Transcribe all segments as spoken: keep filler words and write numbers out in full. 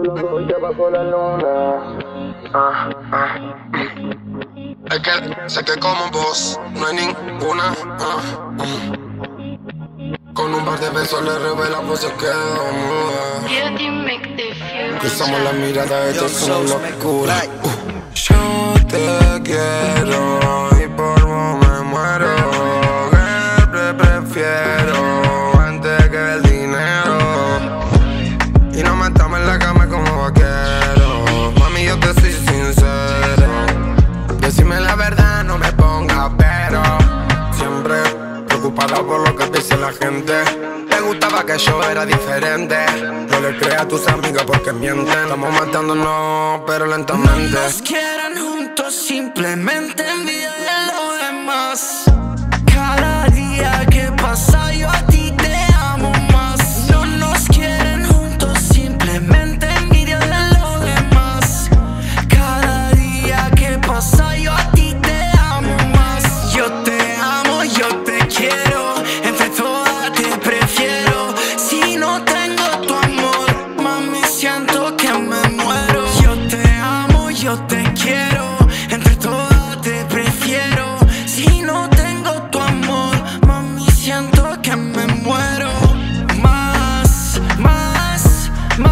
los dos debajo la luna. Ah, ah. Es que sé que como vos no hay ninguna. Ah, ah. Con un par de besos le revela pues se queda muda. Cruzamos la mirada, esto es una locura. uh. Yo te quiero y por vos me muero. Que prefiero antes que el dinero. Y no me estamos en la cama como vaquero. Mami, yo te soy sincero. Decime la verdad, no me pongas pero. Siempre preocupada por lo que dice la gente. Te gustaba que yo era diferente. No le creas a tus amigas porque mienten. Estamos matándonos, pero lentamente. No nos quieran juntos, simplemente envidia de lo demás. Cada día que pasa yo a ti te amo más. No nos quieren juntos, simplemente envidia de lo demás. Cada día que pasa yo a ti te amo más. Yo te amo, yo te quiero. Entre todas te prefiero. Si no tengo tu amor, mami, siento que me muero. Yo te amo, yo te quiero. Entre todas te prefiero. Si no tengo tu amor, mami, siento que me muero. Más, más,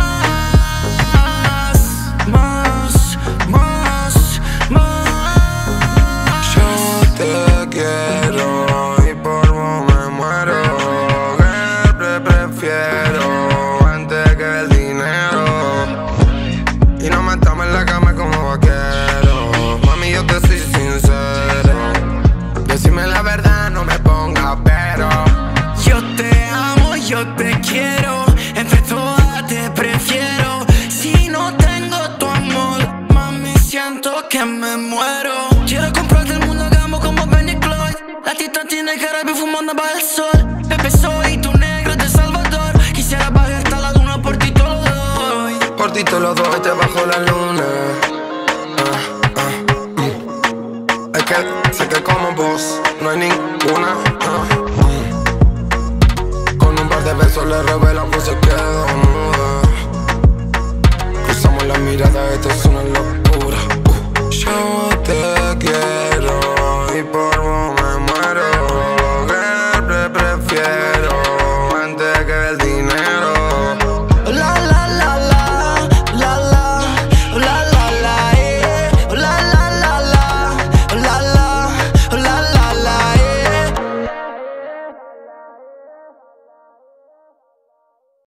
más, más, más, más. Yo te quiero y por vos me muero. Que prefiero antes que el dinero. Y no me estamos en la cama como vaquero. Mami, yo te soy sincero. Decime la verdad, no me pongas pero. Yo te amo, yo te quiero. Entre todas te prefiero. Si no tengo tu amor, mami, siento que me muero. Quiero comprarte el mundo, hagamos como Benny Cloyd. La tita tiene Caribe fumando bajo el sol. Pepe soy tu negro de Salvador. Quisiera bajar hasta la luna, por ti te lo doy. Por ti te lo doy, te bajo la luna. Ah, ah, mm. Es que sé que como vos no hay ninguna. Ah, mm. Con un par de besos le revela pues se queda muda. Cruzamos la mirada, esto es una locura. uh. Yo te